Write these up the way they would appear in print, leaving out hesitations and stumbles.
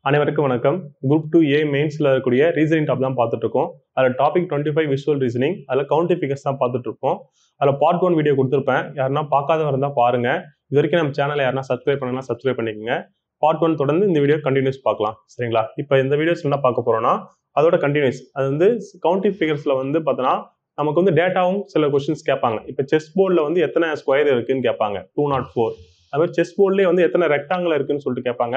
அனைவருக்கும் வணக்கம். Group 2A மெயின்ஸ்ல இருக்கக்கூடிய ரீசனிங் டாப் தான் பார்த்துட்டு இருக்கோம். அதில் டாபிக் 25 விஷுவல் ரீசனிங், அதில் கவுண்டிங் ஃபிகர்ஸ் தான் பார்த்துட்டு இருக்கோம். அதில் பார்ட் 1 வீடியோ கொடுத்துருப்பேன். யாருன்னா பார்க்காதவங்க இருந்தால் பாருங்க. இது வரைக்கும் நம்ம சேனலை யாருன்னா சப்ஸ்கிரைப் பண்ணலாம், சப்ஸ்கிரைப் பண்ணிக்கோங்க. பார்ட் 1 தொடர்ந்து இந்த வீடியோ கண்டினியூஸ் பார்க்கலாம். சரிங்களா? இப்போ இந்த வீடியோஸ் என்ன பார்க்க போறோம்னா அதோட கண்டினியூஸ். அது வந்து கவுண்டிங் ஃபிகர்ஸ்ல வந்து பார்த்தோன்னா நமக்கு வந்து டேட்டாவும் சில கொஸ்டின்ஸ் கேட்பாங்க. இப்போ செஸ் போர்டில் வந்து எத்தனை ஸ்கொயர் இருக்குன்னு கேட்பாங்க, 204. அது மாதிரி செஸ் போர்ட்லேயே வந்து எத்தனை ரெக்டாங்கிள் இருக்குன்னு சொல்லிட்டு கேட்பாங்க,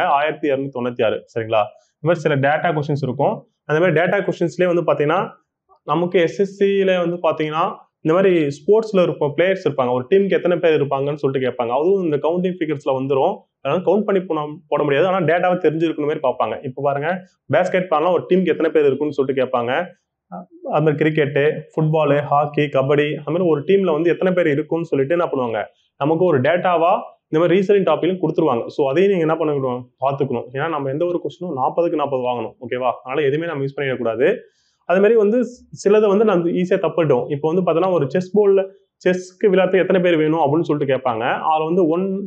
1296. சரிங்களா? இந்த மாதிரி சில டேட்டா கொஸ்டின்ஸ் இருக்கும். அந்த மாதிரி டேட்டா கொஸ்டின்ஸ்லேயே வந்து பார்த்தீங்கன்னா நமக்கு எஸ்எஸ்சியில் வந்து பார்த்தீங்கன்னா இந்த மாதிரி ஸ்போர்ட்ஸில் இருப்போம் பிளேயர்ஸ் இருப்பாங்க, ஒரு டீமுக்கு எத்தனை பேர் இருப்பாங்கன்னு சொல்லிட்டு கேட்பாங்க. அதுவும் இந்த கவுண்டிங் ஃபிகர்ஸில் வந்துடும். அதனால கவுண்ட் பண்ணி போட முடியாது, ஆனால் டேட்டாவை தெரிஞ்சிருக்கணும் மாதிரி பார்ப்பாங்க. இப்போ பாருங்க, பேஸ்கெட் பால்லாம் ஒரு டீமுக்கு எத்தனை பேர் இருக்குன்னு சொல்லிட்டு கேட்பாங்க. அது மாதிரி கிரிக்கெட்டு, ஃபுட்பாலு, ஹாக்கி, கபடி, அது மாதிரி ஒரு டீம்ல வந்து எத்தனை பேர் இருக்குன்னு சொல்லிட்டு என்ன பண்ணுவாங்க, நமக்கு ஒரு டேட்டாவா இந்த மாதிரி ரீசனிங் டாப்பிக்கும் கொடுத்துருவாங்க. ஸோ அதையும் நீங்கள் என்ன பண்ணணும், பார்த்துக்கணும். ஏன்னா நம்ம எந்த ஒரு கொஸ்டினும் 40க்கு 40 வாங்கணும். ஓகேவா? அதனால எதுவுமே நம்ம யூஸ் பண்ணிடக்கூடாது. அது மாதிரி வந்து சிலதை வந்து நம்ம ஈஸியாக தப்பிட்டோம். இப்போ வந்து பார்த்தோன்னா ஒரு செஸ் போர்டில் செஸ்க்கு விளையாட்டுக்கு எத்தனை பேர் வேணும் அப்படின்னு சொல்லிட்டு கேட்பாங்க. அதில் வந்து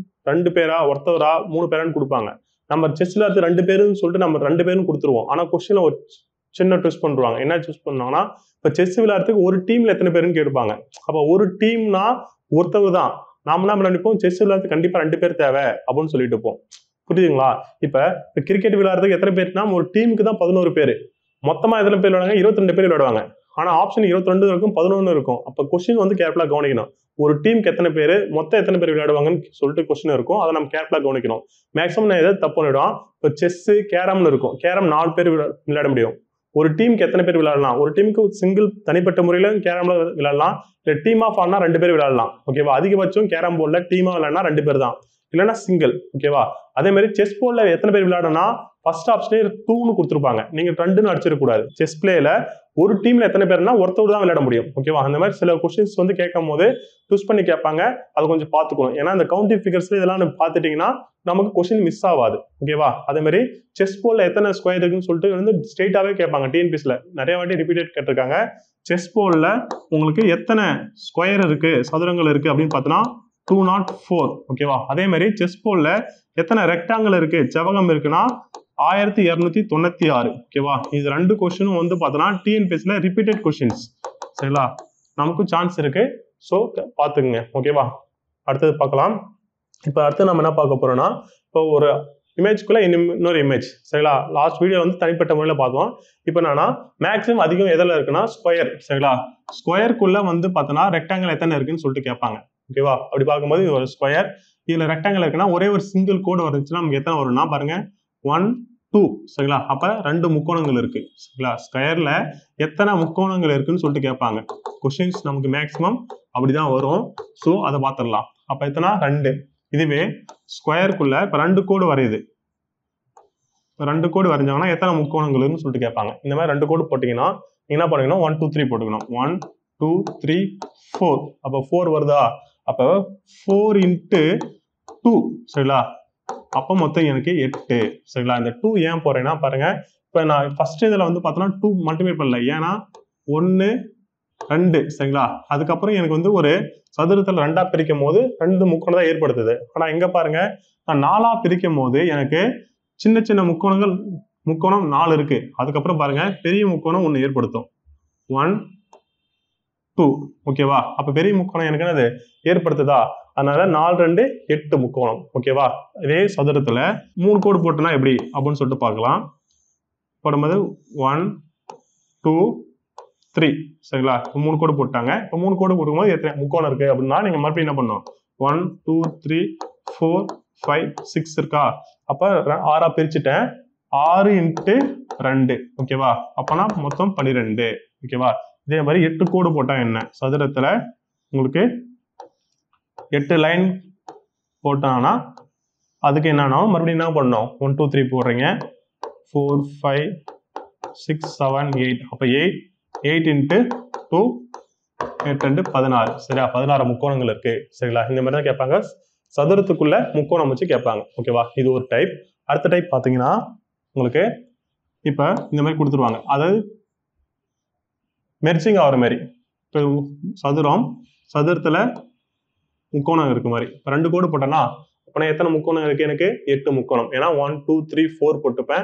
2 பேரா, ஒருத்தவரா, 3 பேரான்னு கொடுப்பாங்க. நம்ம செஸ் விளையாட்டு 2 பேருன்னு சொல்லிட்டு நம்ம 2 பேரும் கொடுத்துருவோம். ஆனால் கொஸ்டினில் ஒரு சின்ன ட்விஸ்ட் பண்ணுவாங்க. என்ன சூஸ் பண்ணாங்கன்னா, இப்போ செஸ் விளையாட்டுக்கு ஒரு டீம்ல எத்தனை பேருன்னு கேட்பாங்க. அப்போ ஒரு டீம்னா ஒருத்தவர் தான். நாம என்ன நினைப்போம், செஸ் விளையாட்டு கண்டிப்பா 2 பேர் தேவை அப்படின்னு சொல்லிட்டு இருப்போம். புரியுதுங்களா? இப்ப கிரிக்கெட் விளையாடுறதுக்கு எத்தனை பேர்னா ஒரு டீமுக்கு தான் 11 பேர். மொத்தமா எத்தனை பேர் விளையாடுவாங்க, 22 பேர் விளையாடுவாங்க. ஆனா ஆப்ஷன் 22 இருக்கும், 11 இருக்கும். அப்ப கொஸ்டின் வந்து கேர்ஃபுல்லா கவனிக்கணும். ஒரு டீமுக்கு எத்தனை பேர், மொத்தம் எத்தனை பேர் விளையாடுவாங்கன்னு சொல்லிட்டு கொஸ்டின் இருக்கும். அதை நம்ம கேர்ஃபுல்லா கவனிக்கணும். மேக்ஸிமம் நான் எதாவது தப்பு பண்ணிடும். இப்போ செஸ், கேரம்னு இருக்கும். கேரம் 4 பேர் விளையாட முடியும். ஒரு டீமுக்கு எத்தனை பேர் விளையாடலாம், ஒரு டீமுக்கு சிங்கிள் தனிப்பட்ட முறையில கேரம்ல விளையாடலாம், இல்ல டீம் ஆஃப் ஆனா 2 பேர் விளையாடலாம். ஓகேவா? அதிகபட்சம் கேரம் போர்ட்ல டீமா விளையாடினா 2 பேர் தான், இல்லைன்னா சிங்கிள். ஓகேவா? அதே மாதிரி செஸ் போர்ட்ல எத்தனை பேர் விளையாடனா ஃபர்ஸ்ட் ஆப்ஷனே 2ன்னு கொடுத்துருப்பாங்க. நீங்க 2ன்னு அடிச்சிடக்கூடாது. செஸ் பிளேல ஒரு டீம்ல எத்தனை பேர்னா ஒருத்தர் தான் விளையாட முடியும். ஓகேவா? அந்த மாதிரி சில கொஸ்டின்ஸ் வந்து கேட்கும் போது சூஸ் பண்ணி கேட்பாங்க. அதை கொஞ்சம் பார்த்துக்கணும். ஏன்னா இந்த கவுண்டிங் ஃபிகர்ஸ்ல இதெல்லாம் பார்த்துட்டீங்கன்னா நமக்கு கொஸ்டின் மிஸ் ஆகாது. ஓகேவா? அதே மாதிரி செஸ் போர்ட்ல எத்தனை ஸ்கொயர் இருக்குன்னு சொல்லிட்டு வந்து ஸ்ட்ரெயிட்டாவே கேட்பாங்க. டிஎன்பிஎஸ்ல நிறைய வாட்டி ரிப்பீட்டட் கேட்டிருக்காங்க. செஸ் போர்ட்ல உங்களுக்கு எத்தனை ஸ்கொயர் இருக்கு, சதுரங்கள் இருக்கு அப்படின்னு பார்த்தோன்னா 204. ஓகேவா? அதே மாதிரி செஸ் போர்ட்ல எத்தனை ரெக்டாங்கிள் இருக்கு, செவ்வகம் இருக்குன்னா 1296. ஓகேவா? இது 2 கொஸ்டினும் வந்து பார்த்தோன்னா டிஎன்பிஎஸ்ல ரிப்பீட்டட் கொஸ்டின்ஸ். சரிங்களா? நமக்கு சான்ஸ் இருக்கு. ஸோ பார்த்துக்குங்க. ஓகேவா? அடுத்தது பார்க்கலாம். இப்போ அடுத்து நம்ம என்ன பார்க்க போறோம்னா, இப்போ ஒரு இமேஜ்குள்ள இன்னொரு இமேஜ். சரிங்களா? லாஸ்ட் வீடியோ வந்து தனிப்பட்ட முறையில் பார்த்தோம். இப்போ என்னன்னா மேக்ஸிமம் அதிகம் எதில் இருக்குன்னா ஸ்கொயர். சரிங்களா? ஸ்கொயருக்குள்ள வந்து பார்த்தோன்னா ரெக்டாங்கிள் எத்தனை இருக்குன்னு சொல்லிட்டு கேட்பாங்க. ஓகேவா? அப்படி பார்க்கும்போது இது ஒரு ஸ்கொயர். இதுல ரெக்டாங்கிள் இருக்குன்னா ஒரே ஒரு சிங்கிள் கோடு வந்துச்சுன்னா நமக்கு எத்தனை வரும்னா பாருங்க, 1 2. சரிங்களா? அப்ப 2 முக்கோணங்கள் இருக்கு. சரிங்களா? ஸ்கொயர்ல எத்தனை முக்கோணங்கள் இருக்குன்னு சொல்லிட்டு கேட்பாங்க. கொஸ்டின்ஸ் நமக்கு மேக்ஸிமம் அப்படிதான் வரும். ஸோ அதை பார்த்துடலாம். அப்ப எத்தனை, 2. இதுவே ஸ்கொயருக்குள்ள இப்ப 2 கோடு வரையுது. 2 கோடு வரைஞ்சாங்கன்னா எத்தனை முக்கோணங்கள்னு சொல்லிட்டு கேட்பாங்க. இந்த மாதிரி 2 கோடு போட்டீங்கன்னா நீங்க என்ன பண்ணீங்கன்னா 1 2 3 போட்டுக்கணும். 1 2 3 4. அப்ப 4 வருதா? அப்ப 4 into 2. சரிங்களா? அப்ப மொத்தம் எனக்கு 8. சரிங்களா? இந்த 2 ஏன் போறேன்னா பாருங்க, இப்ப நான் ஃபர்ஸ்ட் இதுல வந்து பார்த்தோன்னா 2 மல்டிப்ளை பண்ணல. ஏன்னா 1 2. சரிங்களா? அதுக்கப்புறம் எனக்கு வந்து ஒரு சதுரத்தில் 2ஆ பிரிக்கும் போது 2 முக்கோணம் தான் ஏற்படுத்துது. ஆனா எங்க பாருங்க, நான் 4ஆ பிரிக்கும் போது எனக்கு சின்ன சின்ன முக்கோணம் 4 இருக்கு. அதுக்கப்புறம் பாருங்க பெரிய முக்கோணம் 1 ஏற்படுத்தும். 1 2. ஓகேவா? அப்ப பெரிய முக்கோணம் எனக்கு என்னது ஏற்படுத்துதா? அதனால 4 2 8 முக்கோணம். ஓகேவா? இதே சதுரத்துல 3 கோடு போட்டோம்னா எப்படி அப்படின்னு சொல்லிட்டு பார்க்கலாம். போடும்போது 1 2 3. சரிங்களா? 3 கோடு போட்டாங்க. இப்போ 3 கோடு போடும்போது எத்தனை முக்கோணம் இருக்கு அப்படின்னா நீங்க மறுபடியும் என்ன பண்ணணும், 1 2 3 4 5 6 இருக்கா? அப்ப 6ஆ பிரிச்சுட்டேன். 6 into 2. ஓகேவா? அப்பனா மொத்தம் 12. ஓகேவா? இதே மாதிரி 8 கோடு போட்டா என்ன, சதுரத்துல உங்களுக்கு 8 லைன் போட்டாங்கன்னா அதுக்கு என்னன்னா மறுபடியும் என்ன பண்ணணும், 1 2 3 போடுறீங்க, 4 5 6 7 8. அப்ப 8 into 2 8 2 16. சரியா? 16 முக்கோணங்கள் இருக்கு. சரிங்களா? இந்த மாதிரி தான் கேட்பாங்க. சதுரத்துக்குள்ள முக்கோணம் வச்சு கேட்பாங்க. ஓகேவா? இது ஒரு டைப். அடுத்த டைப் பாத்தீங்கன்னா உங்களுக்கு இப்ப இந்த மாதிரி கொடுத்துருவாங்க. அதாவது மெர்ஜிங் ஆகிற மாதிரி. இப்போ சதுரத்துல முக்கோணம் இருக்கு மாதிரி. இப்போ 2 கோடு போட்டேன்னா அப்போ எத்தனை முக்கோணம் இருக்கு, எனக்கு 8 முக்கோணம். ஏன்னா 1 2 3 4 போட்டுப்பேன்.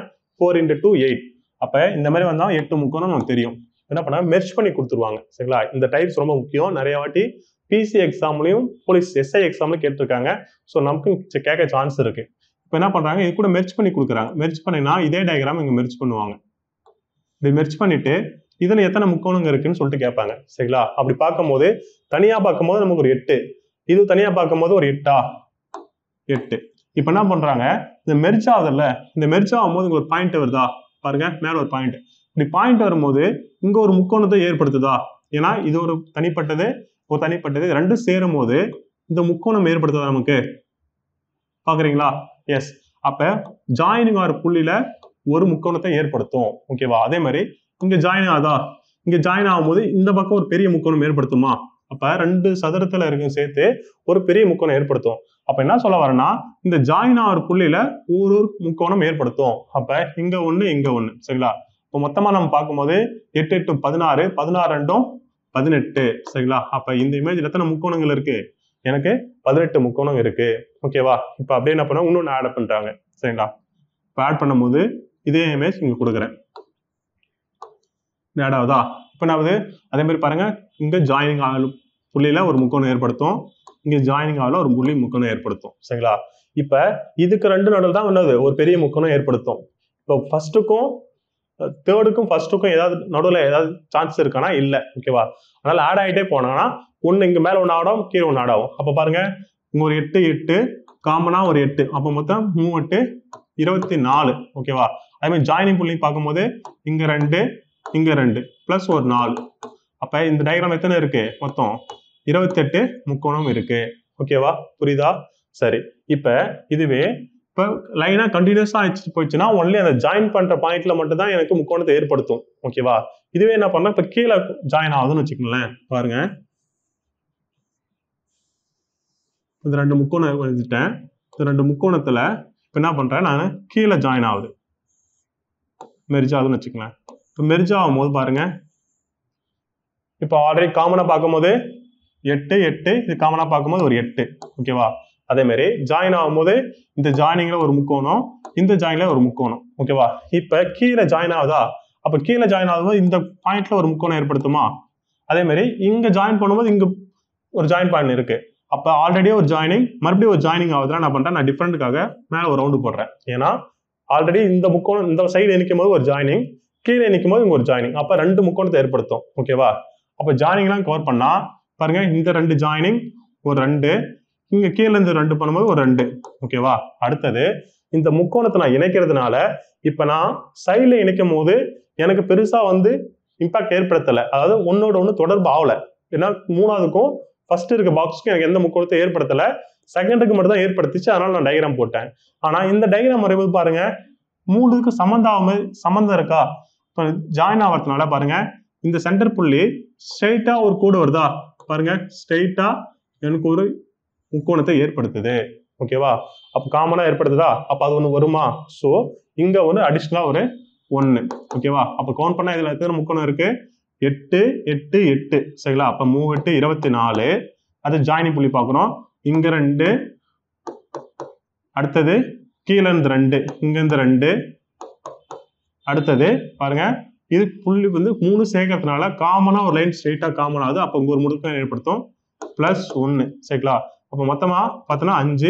4 into 2 8. அப்ப இந்த மாதிரி வந்தா 8 முக்கோணம் நமக்கு தெரியும். என்ன பண்ணா மெர்ஜ் பண்ணி கொடுத்துருவாங்க. சரிங்களா? இந்த டைப்ஸ் ரொம்ப முக்கியம். நிறைய வாட்டி பிசி எக்ஸாம்லயும் போலீஸ் எஸ்ஐ எக்ஸாம்லயும் கேட்டிருக்காங்க. ஸோ நமக்கு கேட்க சான்ஸ் இருக்கு. இப்போ என்ன பண்றாங்க, இது கூட மெர்ஜ் பண்ணி கொடுக்குறாங்க. மெர்ஜ் பண்ணினா இதே டயக்ராம் இங்க மெர்ஜ் பண்ணுவாங்க. இப்படி மெர்ஜ் பண்ணிட்டு இதுல எத்தனை முக்கோணங்க இருக்குன்னு சொல்லிட்டு கேட்பாங்க. சரிங்களா? அப்படி பார்க்கும்போது தனியா பார்க்கும்போது நமக்கு ஒரு 8, இது தனியா பார்க்கும்போது ஒரு 8 8. இப்ப என்ன பண்றாங்க, இந்த மெர்ஜ் ஆகுதுல்ல, இந்த மெர்ஜ் ஆகும்போது இங்க ஒரு பாயிண்ட் வருதா பாருங்க, மேல ஒரு பாயிண்ட். இப்படி பாயிண்ட் வரும்போது இங்க ஒரு முக்கோணத்தை ஏற்படுத்துதா? ஏன்னா இது ஒரு தனிப்பட்டது, ஒரு தனிப்பட்டது, ரெண்டும் சேரும் போது இந்த முக்கோணம் ஏற்படுத்துதா நமக்கு? பாக்குறீங்களா? எஸ். அப்ப ஜாயினிங் ஆகிற புள்ளியில ஒரு முக்கோணத்தை ஏற்படுத்தும். ஓகேவா? அதே மாதிரி இங்க ஜாயின் ஆகுதா? இங்க ஜாயின் ஆகும்போது இந்த பக்கம் ஒரு பெரிய முக்கோணம் ஏற்படுத்துமா? அப்ப ரெண்டு சதுரத்துல இருக்கும் சேர்த்து ஒரு பெரிய முக்கோணம் ஏற்படுத்தும். அப்ப என்ன சொல்ல வரேன்னா, இந்த ஜாயின் ஆகிற புள்ளியில ஒரு முக்கோணம் ஏற்படுத்தும். அப்ப இங்க ஒண்ணு, இங்க ஒண்ணு. சரிங்களா? இப்போ மொத்தமா நம்ம பார்க்கும்போது 8 8 16, 16 2 18. சரிங்களா? அப்ப இந்த இமேஜ்ல எத்தனை முக்கோணங்கள் இருக்கு? எனக்கு 18 முக்கோணம் இருக்கு. ஓகேவா? இப்ப அப்படியே என்ன பண்ண, இன்னொன்னு ஆட் பண்றாங்க. சரிங்களா? இப்ப ஆட் பண்ணும்போது இதே இமேஜ் இங்க கொடுக்குறேன். ஆட் ஆகுதா? இப்ப என்ன ஆகுது? அதே மாதிரி பாருங்க, இங்க ஜாயினிங் ஆகல புள்ளியில ஒரு முக்கோணம் ஏற்படுத்தும், இங்க ஜாயினிங் ஆகல ஒரு புள்ளி முக்கோணம் ஏற்படுத்தும். சரிங்களா? இப்ப இதுக்கு ரெண்டு நடுவில் தான் என்னது ஒரு பெரிய முக்கோணம் ஏற்படுத்தும். இப்போ ஃபர்ஸ்ட்டுக்கும் தேர்டுக்கும் ஃபர்ஸ்ட்டுக்கும் ஏதாவது நடுவில் ஏதாவது சான்ஸ் இருக்கானா? இல்லை. ஓகேவா? அதனால ஆட் ஆகிட்டே போனாங்கன்னா ஒன்று இங்க மேல ஒன்று ஆடும், கீழே ஒன்று ஆட் ஆகும். அப்ப பாருங்க, இங்க ஒரு 8 8 காமனா ஒரு 8, அப்ப மொத்தம் 3 8 24. ஓகேவா? அதே மாதிரி ஜாயினிங் புள்ளி பார்க்கும்போது இங்க 2 இங்க 2 பிளஸ் ஒரு 4. அப்ப இந்த டயக்ராம் எத்தனை இருக்கு? மொத்தம் 28 முக்கோணம் இருக்கு. ஓகேவா? புரியுதா? சரி. இப்ப இதுவே இப்ப லைனா கண்டினியூஸா ஆயிடுச்சு போயிடுச்சுன்னா ஒன்லி அந்த ஜாயின் பண்ற பாயிண்ட்ல மட்டும் தான் எனக்கு முக்கோணத்தை ஏற்படுத்தும். ஓகேவா? இதுவே என்ன பண்ணா இப்ப கீழே ஜாயின் ஆகுதுன்னு வச்சுக்கோங்களேன். பாருங்க, இந்த ரெண்டு முக்கோணம் எழுதிட்டேன். இந்த ரெண்டு முக்கோணத்துல இப்ப என்ன பண்றேன், நான் கீழே ஜாயின் ஆகுது, மெர்ஜ் ஆகுதுன்னு வச்சுக்கோங்களேன். இப்ப மெர்ஜ் ஆகும் போது பாருங்க, இப்ப ஆல்ரெடி காமனா பார்க்கும்போது 8 8, இது காமனா பார்க்கும்போது ஒரு 8. ஓகேவா? அதே மாதிரி ஜாயின் ஆகும்போது இந்த ஜாயினிங்ல ஒரு முக்கோணம், இந்த ஜாயின்ல ஒரு முக்கோணம். ஓகேவா? இப்ப கீழே ஜாயின் ஆகுதா? அப்ப கீழே ஜாயின் ஆகும்போது இந்த பாயிண்ட்ல ஒரு முக்கோணம் ஏற்படுத்துமா? அதே மாதிரி இங்க ஜாயின் பண்ணும்போது இங்க ஒரு ஜாயின் பாயிண்ட் இருக்கு. அப்ப ஆல்ரெடி ஒரு ஜாயினிங், மறுபடியும் ஒரு ஜாயினிங் ஆகுதுன்னா நான் பண்றேன், நான் டிஃபரெண்ட்டுக்காக மேல ஒரு ரவுண்டு போடுறேன். ஏன்னா ஆல்ரெடி இந்த முக்கோணம் இந்த சைடு நிற்கும் போது ஒரு ஜாயினிங், கீழே நிற்கும் போது இங்க ஒரு ஜாயினிங். அப்ப ரெண்டு முக்கோணத்தை ஏற்படுத்தும். ஓகேவா? அப்ப ஜாயினிங்லாம் கவர் பண்ணா பாருங்க, இந்த ரெண்டு ஜாயினிங் ஒரு 2, இங்க கீழே இருந்து 2 பண்ணும்போது ஒரு 2. ஓகேவா? அடுத்தது இந்த முக்கோணத்தை நான் இணைக்கிறதுனால இப்ப நான் சைட்ல இணைக்கும் போது எனக்கு பெருசா இம்பாக்ட் ஏற்படுத்தல, அதாவது ஒன்னோட ஒண்ணு தொடர்பு ஆகல. ஏன்னா மூணாவதுக்கும் ஃபர்ஸ்ட் இருக்க பாக்ஸ்க்கு எனக்கு எந்த முக்கோணத்தை ஏற்படுத்தல, செகண்டுக்கு மட்டும் தான் ஏற்படுத்திச்சு. அதனால நான் டயக்ராம் போட்டேன். ஆனா இந்த டயக்ராம் வரைவது பாருங்க, மூணுக்கு சம்பந்தம் இருக்கா? ஜாயின் ஆகிறதுனால பாருங்க, இந்த சென்டர் புள்ளி ஸ்ட்ரைட்டா ஒரு கோடு வருதா? பாருங்க, ஸ்ட்ரைட்டா எனக்கு ஒரு முக்கோணத்தை ஏற்படுத்துது. ஓகேவா? அப்ப காமனா ஏற்படுத்துதா? அப்ப அது ஒண்ணு வருமா? சோ இங்க அடிஷனலா ஒரு 1. ஓகேவா? அப்ப கவுண்ட் பண்ணா இதுல எத்தனை முக்கோணம் இருக்கு? 8 8 8. சரிங்களா? அப்ப 3 8 24. அது ஜாயினிங் புள்ளி பார்க்கணும். இங்க 2, அடுத்தது கீழே இருந்து 2, இங்க இருந்து 2, அடுத்தது பாருங்க, இது புள்ளி 3 சேர்க்கறதுனால காமனா ஒரு லைன் ஸ்ட்ரைட்டா காமன் ஆகுது. அப்ப இங்க ஒரு முடுக்கம் ஏற்படுத்தும், பிளஸ் 1. சரிங்களா? அப்ப மொத்தமா பார்த்தோன்னா 5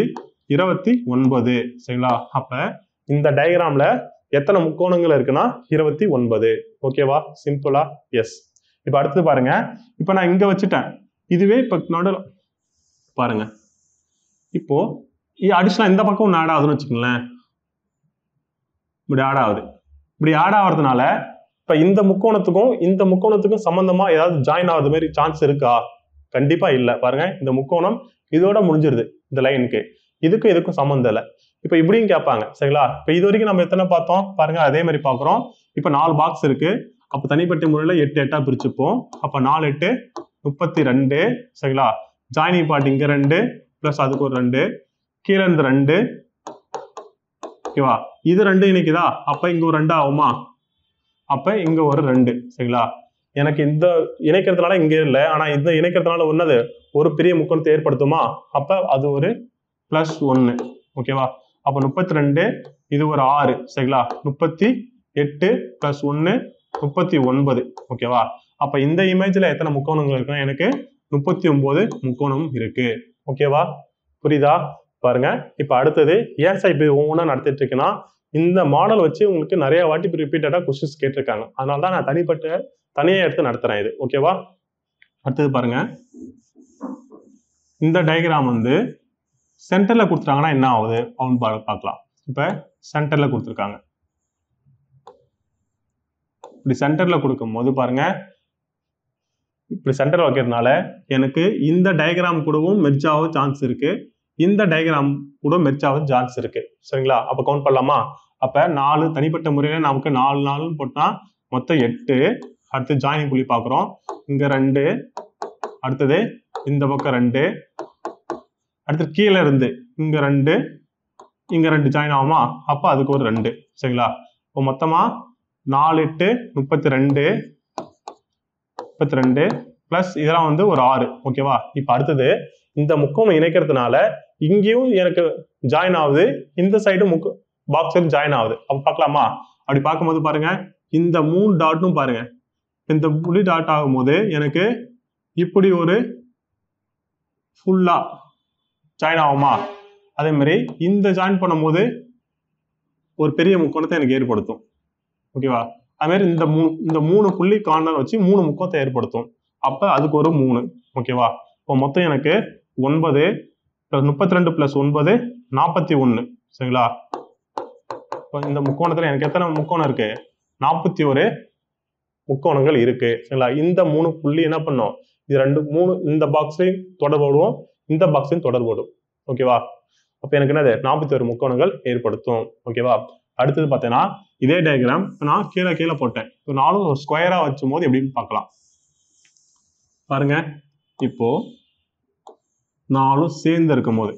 29. சரிங்களா? அப்ப இந்த டயக்ராம்ல எத்தனை முக்கோணங்கள் இருக்குன்னா 29. ஓகேவா? சிம்பிளா? எஸ். இப்ப அடுத்து பாருங்க, இப்ப நான் இங்க வச்சுட்டேன். இதுவே இப்ப நடுவில் பாருங்க, இப்போ அடிஷனலா இந்த பக்கம் ஒன்று ஆட் ஆகுதுன்னு வச்சுக்கோங்களேன். இப்படி ஆட் ஆகுது. இப்படி ஆட் ஆகிறதுனால இப்ப இந்த முக்கோணத்துக்கும் சம்பந்தமா ஏதாவது ஜாயின் ஆகுது மாதிரி சான்ஸ் இருக்கா? கண்டிப்பா இல்ல. பாருங்க, இந்த முக்கோணம் இதோட முடிஞ்சிருது, இந்த லைனுக்கு. இதுக்கும் சம்பந்தம் இல்லை. இப்ப இப்படியும் கேட்பாங்க. சரிங்களா? இப்ப இது வரைக்கும் நம்ம எத்தனை பார்த்தோம் பாருங்க, அதே மாதிரி பாக்குறோம். இப்ப 4 பாக்ஸ் இருக்கு. அப்ப தனிப்பட்ட முறையில 8 8 பிரிச்சுப்போம். அப்ப 4 8 32. சரிங்களா? ஜாயினிங் பார்ட் இங்க 2 பிளஸ் அதுக்கு ஒரு 2, கீழே இருந்து 2. ஓகேவா? இது 2 இணைக்குதா? அப்ப இங்க ஒரு 2 ஆகுமா? அப்ப இங்க ஒரு 2. சரிங்களா? எனக்கு இந்த இணைக்கிறதுனால இங்க இல்லை, ஆனா இந்த இணைக்கிறதுனால ஒன்னது ஒரு பெரிய முக்கோணத்தை ஏற்படுத்துமா? அப்ப அது ஒரு பிளஸ் 1. ஓகேவா? அப்போ 32, இது ஒரு 6 சரிங்களா, 38 + 1 39 ஓகேவா. அப்ப இந்த இமேஜ்ல எத்தனை முக்கோணங்கள் இருக்குன்னா எனக்கு 39 முக்கோணம் இருக்கு ஓகேவா. புரியுதா பாருங்க. இப்ப அடுத்தது ஏன் சார் இப்படி ஒவ்வொன்றா நடத்திட்டு இருக்குன்னா, இந்த மாடல் வச்சு உங்களுக்கு நிறைய வாட்டி ரிப்பீட்டடா கொஸ்டின்ஸ் கேட்டிருக்காங்க. அதனால தான் நான் தனியா எடுத்து நடத்துறேன் இது ஓகேவா. அடுத்தது பாருங்க, இந்த டயக்ராம் வந்து சென்டர்ல கொடுத்துட்டாங்கன்னா என்ன ஆகுது அப்படின்னு பார்க்கலாம். இப்ப சென்டர்ல கொடுத்துருக்காங்க. இப்படி சென்டர்ல கொடுக்கும் போது பாருங்க, இப்படி சென்டர் வைக்கிறதுனால எனக்கு இந்த டயக்ராம் கூடவும் மெர்ஜ் ஆக சான்ஸ் இருக்கு, இந்த டயக்ராம் கூட மெர்ஜ் ஆக சான்ஸ் இருக்கு சரிங்களா. அப்ப கவுண்ட் பண்ணலாமா. அப்ப 4 தனிப்பட்ட முறையில நமக்கு 4 போட்டா மொத்தம் 8. அடுத்து ஜாயினிங் புள்ளி பாக்குறோம், இங்க 2, அடுத்தது இந்த பக்கம் 2, அடுத்து கீழே இருந்து இங்க 2, இங்க 2 ஜாயின் ஆகுமா. அப்ப அதுக்கு ஒரு 2 சரிங்களா. இப்போ மொத்தமா 4 8 32 பிளஸ் இதெல்லாம் வந்து ஒரு 6 ஓகேவா. இப்ப அடுத்தது இந்த முக்கோணம் இணைக்கிறதுனால இங்கேயும் எனக்கு ஜாயின் ஆகுது, இந்த சைடு பாக்ஸ் ஜாயின் ஆகுது. அப்ப பார்க்கலாமா. அப்படி பார்க்கும்போது பாருங்க, இந்த 3 டாட்டும் பாருங்க, இந்த புள்ளி டாட் ஆகும்போது எனக்கு இப்படி ஒரு ஃபுல்லா ஜாயின் ஆகுமா. அதே மாதிரி இந்த ஜாயின் பண்ணும்போது ஒரு பெரிய முக்கோணத்தை எனக்கு ஏற்படுத்தும் ஓகேவா. அது மாதிரி இந்த 3 புள்ளி கார்னர் வச்சு 3 முக்கோணத்தை ஏற்படுத்தும். அப்ப அதுக்கு ஒரு 3 ஓகேவா. இப்போ மொத்தம் எனக்கு 9 + 32 + 9 41 சரிங்களா. இப்போ இந்த முக்கோணத்துல எனக்கு எத்தனை முக்கோணம் இருக்கு, 41 முக்கோணங்கள் இருக்கு சரிங்களா. இந்த 3 புள்ளி என்ன பண்ணும், இது 2 3 இந்த பாக்ஸ்லையும் தொடர்போடுவோம், இந்த பாக்ஸையும் தொடர்போடும் ஓகேவா. அப்ப எனக்கு என்னது 41 முக்கோணங்கள் ஏற்படுத்தும் ஓகேவா. அடுத்தது பார்த்தீங்கன்னா இதே டயக்ராம் நான் கீழே போட்டேன். இப்போ 4 ஸ்கொயரா வச்சும் போது எப்படின்னு பார்க்கலாம் பாருங்க. இப்போ 4 சேர்ந்து இருக்கும் போது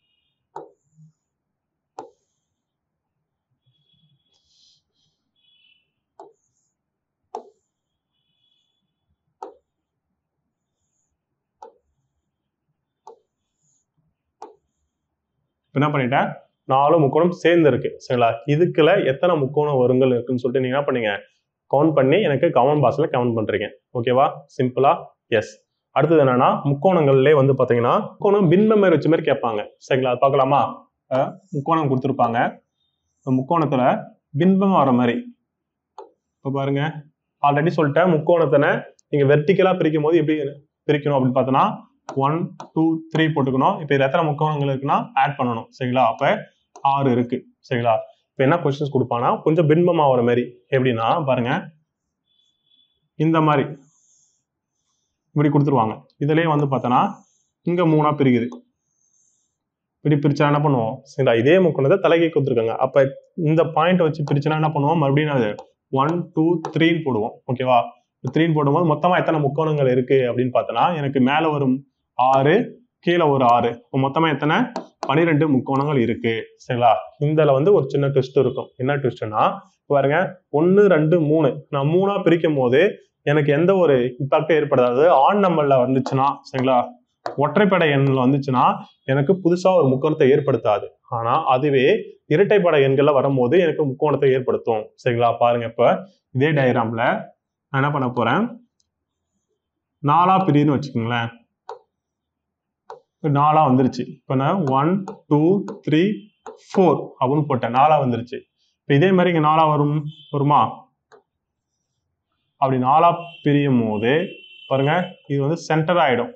என்ன பண்ணிட்டேன், 4 முக்கோணம் சேர்ந்து இருக்கு சரிங்களா. இதுக்குள்ள எத்தனை முக்கோணம் வருங்கள் இருக்குன்னு சொல்லிட்டு நீங்க என்ன பண்ணீங்க, கவுண்ட் பண்ணி எனக்கு கமெண்ட் பாக்ஸ்ல கமெண்ட் பண்றீங்க ஓகேவா. சிம்பிளா எஸ். அடுத்தது என்னன்னா, முக்கோணங்கள்லேயே வந்து பாத்தீங்கன்னா முக்கோணம் பின்பம் மாதிரி வச்ச மாதிரி கேட்பாங்க சரிங்களா. அது பார்க்கலாமா. முக்கோணம் கொடுத்துருப்பாங்க, முக்கோணத்துல பின்பம் வர மாதிரி. இப்போ பாருங்க, ஆல்ரெடி சொல்லிட்டேன், முக்கோணத்தினை நீங்க வெர்டிக்கலா பிரிக்கும் போது எப்படி பிரிக்கணும் அப்படின்னு பார்த்தோன்னா 1 2 3 போட்டுக்கணும். இப்போ இது எத்தனை முக்கோணங்கள் இருக்குன்னா ஆட் பண்ணணும் சரிங்களா. அப்ப 6 இருக்கு சரிங்களா. இப்போ என்ன கொஸ்டின்ஸ் கொடுப்பாங்கன்னா கொஞ்சம் பின்பம் ஆகிற மாதிரி. எப்படின்னா பாருங்க, இந்த மாதிரி இப்படி கொடுத்துருவாங்க. இதுலயே வந்து பார்த்தோன்னா இங்க 3 பிரிக்குது. இப்படி பிரிச்சா என்ன பண்ணுவோம் சரிங்களா, இதே முக்கோணத்தை தலைகை கொடுத்துருக்காங்க. அப்ப இந்த பாயிண்ட் வச்சு பிரிச்சுனா என்ன பண்ணுவோம், மறுபடியும் அது 1 2 3 போடுவோம் ஓகேவா. 3 போடும்போது மொத்தமா எத்தனை முக்கோணங்கள் இருக்கு அப்படின்னு பார்த்தோன்னா எனக்கு மேல வரும் 6, கீழே ஒரு 6, மொத்தமா எத்தனை 12 முக்கோணங்கள் இருக்கு சரிங்களா. இதுல வந்து ஒரு சின்ன ட்விஸ்ட் இருக்கும். என்ன ட்விஸ்ட்னா பாருங்க, 1 2 3 நான் 3 பிரிக்கும் போது எனக்கு எந்த ஒரு இம்பாக்டும் ஏற்படாது. ஆன் நம்பர்ல வந்துச்சுன்னா சரிங்களா, ஒற்றைப்படை எண்ணில் வந்துச்சுன்னா எனக்கு புதுசா ஒரு முக்கோணத்தை ஏற்படுத்தாது. ஆனா அதுவே இரட்டைப்படை எண்கள்ல வரும்போது எனக்கு முக்கோணத்தை ஏற்படுத்தும் சரிங்களா. பாருங்க, இப்ப இதே டயக்ராம்ல நான் என்ன பண்ண போறேன், 4 பிரின்னு வச்சுக்கோங்களேன். 4 வந்துருச்சு. இப்ப நான் 1 2 3 4 அப்படின்னு போட்டேன், 4 வந்துருச்சு. இப்ப இதே மாதிரி இங்க 4 வருமா. அப்படி 4 பிரியும் போது பாருங்க, இது வந்து சென்டர் ஆயிடும்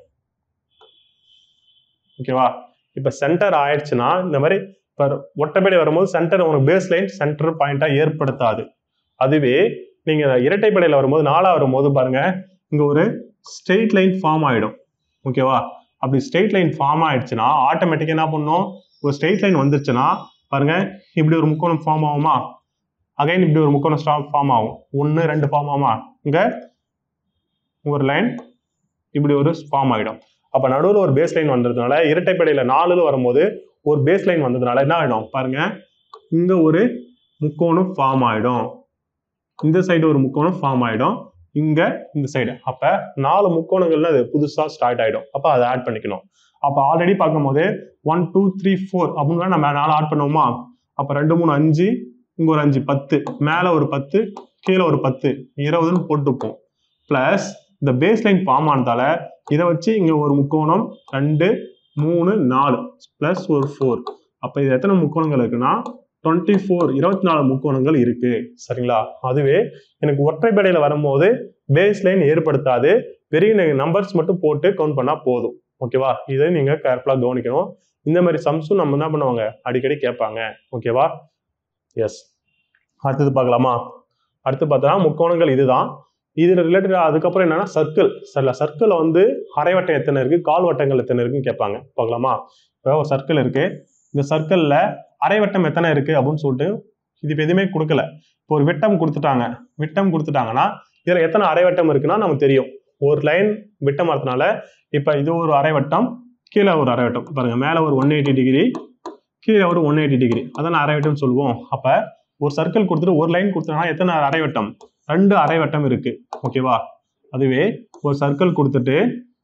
ஓகேவா. இப்ப சென்டர் ஆயிடுச்சுன்னா இந்த மாதிரி ஒற்றைப்படை வரும்போது சென்டர் உங்களுக்கு பேஸ் லைன் சென்டர் பாயிண்டா ஏற்படுத்தாது. அதுவே நீங்க இரட்டைப்படையில வரும்போது 4 வரும்போது பாருங்க, இங்க ஒரு ஸ்ட்ரெயிட் லைன் ஃபார்ம் ஆயிடும் ஓகேவா. அப்படி ஸ்ட்ரெயிட் லைன் ஃபார்ம் ஆயிடுச்சுன்னா ஆட்டோமேட்டிக்கா என்ன பண்ணும், ஒரு ஸ்ட்ரெயிட் லைன் வந்துருச்சுன்னா பாருங்க, இப்படி ஒரு முக்கோணம் ஃபார்ம் ஆகுமா, அகைன் இப்படி ஒரு முக்கோணம் ஃபார்ம் ஆகும், 1 2 ஃபார்ம் ஆகுமா, இங்க ஒரு லைன் இப்படி ஒரு ஃபார்ம் ஆயிடும். அப்ப நடுவில் ஒரு பேஸ் லைன் வந்ததுனால இரட்டைப்படையில 4 வரும்போது ஒரு பேஸ் லைன் வந்ததுனால என்ன ஆயிடும் பாருங்க, இங்க ஒரு முக்கோணம் ஃபார்ம் ஆயிடும், இந்த சைடு ஒரு முக்கோணம் ஃபார்ம் ஆயிடும், இங்க இந்த சைடு. அப்ப 4 முக்கோணங்கள்ல அது புதுசா ஸ்டார்ட் ஆயிடும். அப்ப அதை ஆட் பண்ணிக்கணும். அப்போ ஆல்ரெடி பார்க்கும்போது 1 2 3 4 அப்படின்னு நம்ம 4 ஆட் பண்ணுவோமா? அப்போ 2 3 5, இங்கே ஒரு 5 10, மேலே ஒரு 10, கீழே ஒரு 10, 20ன்னு போட்டுப்போம். ப்ளஸ் இந்த பேஸ் லைன் ஃபார்ம் ஆனதால இதை வச்சு இங்கே ஒரு முக்கோணம் 2 3 4 ப்ளஸ் ஒரு 4. அப்போ இது எத்தனை முக்கோணங்கள் இருக்குன்னா 24 முக்கோணங்கள் இருக்கு. சரிங்களா? அதுவே எனக்கு ஒற்றைப்படையில் வரும்போது பேஸ் லைன் ஏற்படுத்தாது, பெரிய நம்பர்ஸ் மட்டும் போட்டு கவுண்ட் பண்ணா போதும். ஓகேவா? இதை நீங்க கேர்ஃபுல்லா கவனிக்கணும். இந்த மாதிரி சம்ஸும் நம்ம என்ன பண்ணுவாங்க, அடிக்கடி கேட்பாங்க. ஓகேவா? எஸ். அடுத்தது பார்க்கலாமா? அடுத்து பார்த்தா முக்கோணங்கள் இதுதான். இதுல ரிலேட்டட் அதுக்கப்புறம் என்னன்னா சர்க்கிள். சரிங்களா? சர்க்கிள் வந்து அரைவட்டம் எத்தனை இருக்கு, கால் வட்டங்கள் எத்தனை இருக்குன்னு கேட்பாங்க. பார்க்கலாமா? இப்போ ஒரு சர்க்கிள் இருக்கு. இந்த சர்க்கிள்ல அரைவட்டம் எத்தனை இருக்கு அப்படின்னு சொல்லிட்டு இது இப்போ எதுவுமே கொடுக்கல. இப்போ ஒரு விட்டம் கொடுத்துட்டாங்கன்னா இதுல எத்தனை அரைவட்டம் இருக்குன்னா நமக்கு தெரியும். ஒரு லைன் விட்டம் வரதுனால இப்ப இது ஒரு அரைவட்டம், கீழே ஒரு அரைவட்டம் பாருங்க, மேல ஒரு 180 டிகிரி, கீழே ஒரு 180 டிகிரி, அதான் அரைவட்டம் சொல்லுவோம். அப்ப ஒரு சர்க்கிள் கொடுத்துட்டு ஒரு லைன் கொடுத்தோம்னா எத்தனை அரைவட்டம்? 2 அரைவட்டம் இருக்கு. ஓகேவா? அதுவே ஒரு சர்க்கிள் கொடுத்துட்டு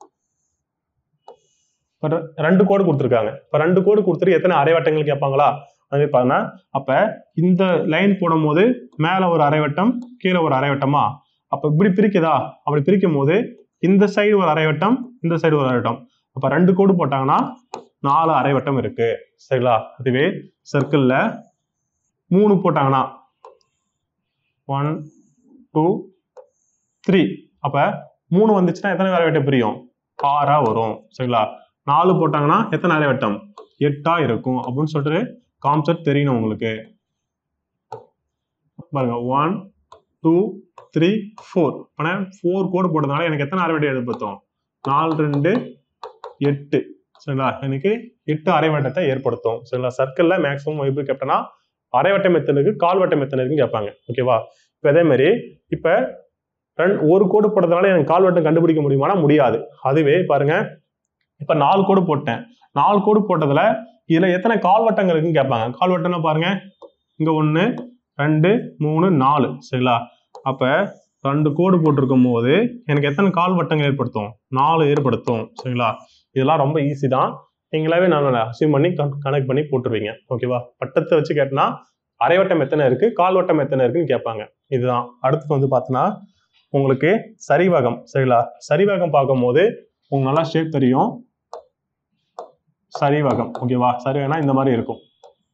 2 கோடு கொடுத்துருக்காங்க. இப்ப 2 கோடு கொடுத்துட்டு எத்தனை அரைவட்டங்கள் கேட்பாங்களா? அது பாருங்க. அப்ப இந்த லைன் போடும் போது மேல ஒரு அரைவட்டம், கீழே ஒரு அரைவட்டமா? அப்ப இப்படி பிரிக்குதா? அப்படி பிரிக்கும் போது இந்த சைடு ஒரு அரைவட்டம், இந்த சைடு ஒரு அரைவட்டம். அப்ப 2 கோடு போட்டாங்கன்னா 4 அரைவட்டம் இருக்கு. சரிங்களா? அதுவே சர்க்கிள்ல 3 போட்டாங்கன்னா 1 2 3, அப்ப 3 வந்துச்சுன்னா எத்தனை அரைவட்டம் பிரியும்? 6ஆ வரும். சரிங்களா? 4 போட்டாங்கன்னா எத்தனை அரைவட்டம்? 8ஆ இருக்கும் அப்படின்னு சொல்லிட்டு கான்செப்ட் தெரியணும் உங்களுக்கு. பாருங்க 1 2 3 4, 4 கோடு போட்டதுனால எனக்கு எத்தனை அரைவட்டம் ஏற்படுத்தும்? 4 2 8. சரிங்களா? எனக்கு 8 அரைவட்டத்தை ஏற்படுத்தும். சரிங்களா? சர்க்கிள்ல மேக்ஸிமம் எப்படி கேப்டனா அரைவட்டம் எத்தனை இருக்கு, கால்வட்டம் எத்தனை இருக்குன்னு கேட்பாங்க. ஓகேவா? இப்ப அதே மாதிரி இப்ப ஒரு கோடு போட்டதுனால எனக்கு கால்வட்டம் கண்டுபிடிக்க முடியுமானா முடியாது. அதுவே பாருங்க, இப்ப 4 கோடு போட்டேன். 4 கோடு போட்டதுல இதுல எத்தனை கால்வட்டங்கள் இருக்குன்னு கேட்பாங்க. கால்வட்டம்னா பாருங்க, இங்க 1 2 3 4. சரிங்களா? அப்ப 2 கோடு போட்டிருக்கும் போது எனக்கு எத்தனை கால்வட்டங்கள் ஏற்படுத்தும்? 4 ஏற்படுத்தும். சரிங்களா? இதெல்லாம் ரொம்ப ஈஸி தான். நீங்களாவே நான் அசியூம் பண்ணி கனெக்ட் பண்ணி போட்டுருவீங்க. ஓகேவா? வட்டத்தை வச்சு கேட்டனா அரைவட்டம் எத்தனை இருக்கு, கால்வட்டம் எத்தனை இருக்குன்னு கேட்பாங்க. இதுதான். அடுத்து வந்து பார்த்தீங்கன்னா உங்களுக்கு சரிவகம். சரிங்களா? சரிவகம் பார்க்கும்போது உங்களுக்கு நல்லா ஷேப் தெரியும். சரிவகம். ஓகேவா? சரிவகம்னா இந்த மாதிரி இருக்கும்.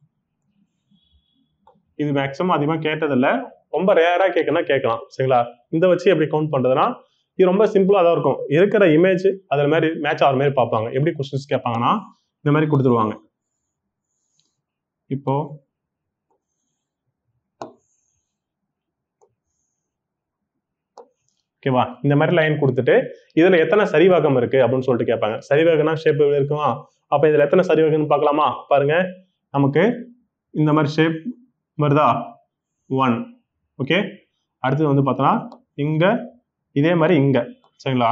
இது மேக்ஸிமம் அதிகமாக கேட்டதில்லை, ரொம்ப ரேரா கேட்கலாம். சரிங்களா? இந்த வச்சு எப்படி கவுண்ட் பண்றதுன்னா இது ரொம்ப சிம்பிளா தான் இருக்கும். இருக்கிற இமேஜ் அதில் மாதிரி மேட்ச் ஆகிற மாதிரி பார்ப்பாங்க. எப்படி கொஸ்டின்ஸ் கேட்பாங்கன்னா இந்த மாதிரி கொடுத்துருவாங்க. இப்போ ஓகேவா? இந்த மாதிரி லைன் கொடுத்துட்டு இதுல எத்தனை சரிவகம் இருக்கு அப்படின்னு சொல்லிட்டு கேட்பாங்க. சரிவகம்னா ஷேப் இருக்குமா? அப்ப இதுல எத்தனை சரிவகம்னு பார்க்கலாமா? பாருங்க, நமக்கு இந்த மாதிரி ஷேப் வருதா? 1. ஓகே. அடுத்து வந்து பார்த்தோன்னா இங்க இதே மாதிரி இங்க. சரிங்களா?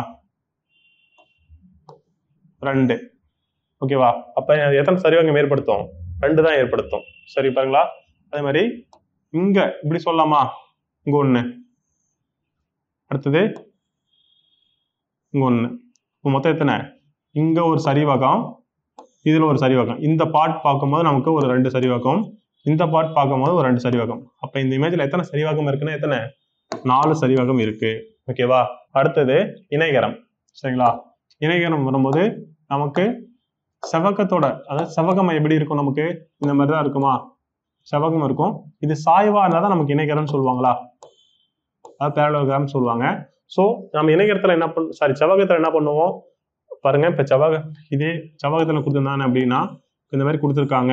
2. ஓகேவா? அப்ப எத்தனை சரிவகம் ஏற்படுத்தும்? 2 தான் ஏற்படுத்தும். சரி பாருங்களா? அதே மாதிரி இங்க இப்படி சொல்லலாமா? இங்க 1, அடுத்தது இங்க 1. இப்போ மொத்தம் எத்தனை? இங்க ஒரு சரிவகம், இதுல ஒரு சரிவகம். இந்த பார்ட் பார்க்கும்போது நமக்கு ஒரு 2 சரிவகம், இந்த பார்ட் பார்க்கும்போது ஒரு 2 சரிவகம். அப்ப இந்த இமேஜ்ல எத்தனை சரிவகம் இருக்குன்னா எத்தனை? 4 சரிவகம் இருக்கு. ஓகேவா? அடுத்தது இணைகரம். சரிங்களா? இணைகரம் வரும்போது நமக்கு செவகத்தோட, அதாவது செவகம் எப்படி இருக்கும்? நமக்கு இந்த மாதிரி தான் இருக்குமா? செவகம் இருக்கும். இது சாய்வா இருந்தா தான் நமக்கு இணைகரம் சொல்லுவாங்களா? அதாவது பேரலோகிராம் சொல்லுவாங்க. ஸோ நம்ம இணைகரத்துல என்ன செவகத்துல என்ன பண்ணுவோம் பாருங்க. இப்ப இதே செவகத்துல கொடுத்துருந்தாங்க அப்படின்னா இந்த மாதிரி கொடுத்துருக்காங்க.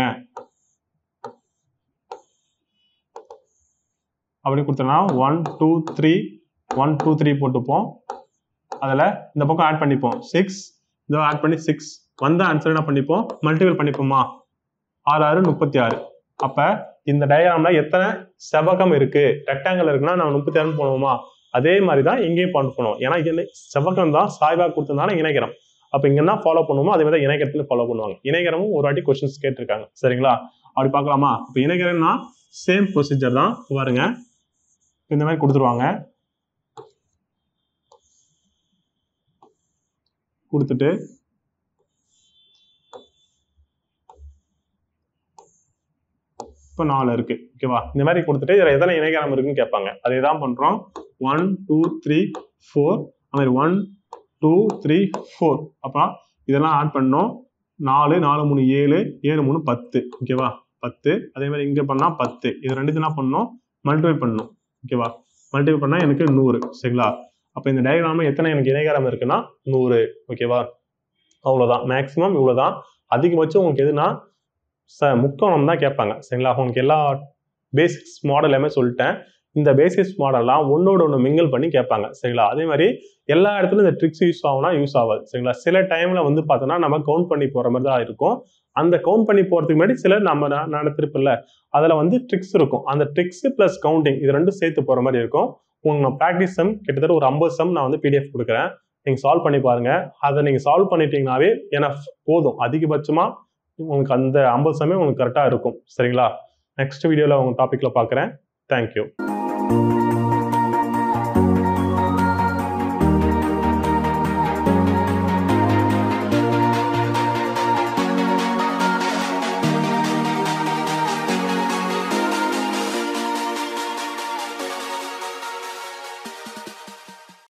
அப்படி கொடுத்தோம்னா 1 2 3 1 2 3 போட்டுப்போம். அதுல இந்த பக்கம் ஆட் பண்ணிப்போம் 6, இதோ ஆட் பண்ணி 6 வந்த ஆன்சர் என்ன பண்ணிப்போம்? மல்டிபிள் பண்ணிப்போமா? 6 6 36. அப்ப இந்த டயக்ராம்ல எத்தனை செவகம் இருக்கு, ரெக்டாங்கிள் இருக்குன்னா நம்ம 36 போடுவோமா? அதே மாதிரி தான் இங்கேயும் பண்ணுவோம். ஏன்னா இது செவகம் தான் சாய்வா கொடுத்ததுனால இணைகரம். அப்ப இங்க என்ன ஃபாலோ பண்ணுவோமோ அதே மாதிரி இணைகரத்துல ஃபாலோ பண்ணுவாங்க. இணைகரமும் ஒரு வாட்டி கொஸ்டின்ஸ் கேட்டிருக்காங்க. சரிங்களா? அப்படி பார்க்கலாமா? இப்ப இணைகரம்னா சேம் ப்ரொசீஜர் தான். பாருங்க, இந்த மாதிரி கொடுத்துருவாங்க. கொடுத்துட்டு இப்போ 4 இருக்கு. ஓகேவா? இந்த மாதிரி கொடுத்துட்டு இதில் எத்தனை இணைகரம் இருக்குன்னு கேட்பாங்க. அதே தான் பண்ணுறோம். 1 2 3 4 அது மாதிரி 1 2 3 4. அப்போ இதெல்லாம் ஆட் பண்ணோம். 4 4 3 7 7 3 10. ஓகேவா? 10. அதே மாதிரி இங்கே பண்ணால் 10. இது ரெண்டுத்தையும் என்ன பண்ணணும்? மல்டிப்ளை பண்ணணும். ஓகேவா? மல்டிப்ளை பண்ணால் எனக்கு 100. சரிங்களா? அப்போ இந்த டயக்ராமில் எத்தனை எனக்கு இணைகரம் இருக்குன்னா 100. ஓகேவா? அவ்வளோதான். மேக்ஸிமம் இவ்வளோதான். அதிகபட்சம் உங்களுக்கு எதுனா முக்கோணம் தான் கேட்பாங்க. சரிங்களா? உங்களுக்கு எல்லா பேசிக்ஸ் மாடல் எல்லாமே சொல்லிட்டேன். இந்த பேசிக்ஸ் மாடல்லாம் ஒன்னோட ஒன்று மிங்கிள் பண்ணி கேட்பாங்க. சரிங்களா? அதே மாதிரி எல்லா இடத்துலையும் இந்த ட்ரிக்ஸ் யூஸ் ஆகும்னா யூஸ் ஆகாது. சரிங்களா? சில டைமில் வந்து பார்த்தோன்னா நம்ம கவுண்ட் பண்ணி போகிற மாதிரி தான் இருக்கும். அந்த கவுண்ட் பண்ணி போகிறதுக்கு முன்னாடி சில நம்ம நடத்திருப்பில்ல அதில் வந்து ட்ரிக்ஸ் இருக்கும். அந்த ட்ரிக்ஸ் ப்ளஸ் கவுண்டிங் இது ரெண்டும் சேர்த்து போகிற மாதிரி இருக்கும். உங்களுக்கு நான் ப்ராக்டிஸ் சம் கிட்டத்தட்ட ஒரு 50 சம் நான் வந்து PDF கொடுக்குறேன். நீங்கள் சால்வ் பண்ணி பாருங்க. அதை நீங்கள் சால்வ் பண்ணிட்டீங்கன்னாவே எனஃப் போதும். அதிகபட்சமாக உங்களுக்கு அந்த 50 சமே உங்களுக்கு கரெக்டாக இருக்கும். சரிங்களா? நெக்ஸ்ட் வீடியோவில் உங்கள் டாப்பிக்கில் பார்க்குறேன். தேங்க்யூ.